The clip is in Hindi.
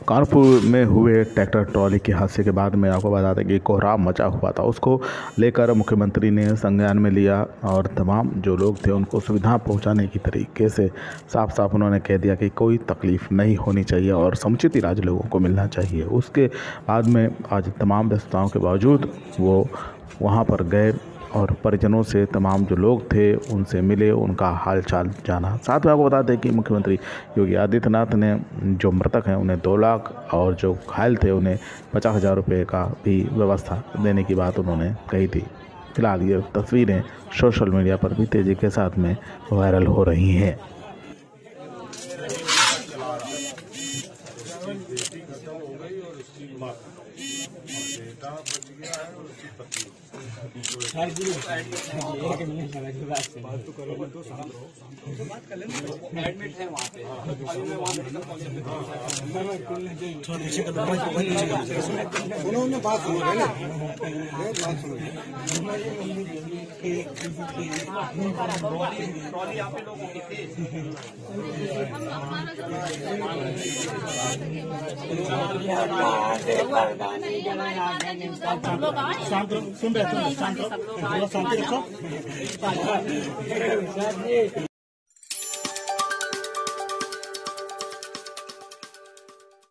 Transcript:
कानपुर में हुए ट्रैक्टर ट्रॉली के हादसे के बाद में आपको बता दें कि कोहराम मचा हुआ था। उसको लेकर मुख्यमंत्री ने संज्ञान में लिया और तमाम जो लोग थे उनको सुविधा पहुंचाने की तरीके से साफ साफ उन्होंने कह दिया कि कोई तकलीफ़ नहीं होनी चाहिए और समुचित इलाज लोगों को मिलना चाहिए। उसके बाद में आज तमाम व्यस्तताओं के बावजूद वो वहाँ पर गए और परिजनों से तमाम जो लोग थे उनसे मिले, उनका हाल चाल जाना। साथ में आपको बता दें कि मुख्यमंत्री योगी आदित्यनाथ ने जो मृतक हैं उन्हें 2 लाख और जो घायल थे उन्हें 50,000 रुपये का भी व्यवस्था देने की बात उन्होंने कही थी। फिलहाल ये तस्वीरें सोशल मीडिया पर भी तेज़ी के साथ में वायरल हो रही हैं। उन्होंने बात सुनो ना, ट्रॉली आप लोगों की थी। शांत सुन रहे शांति रखो।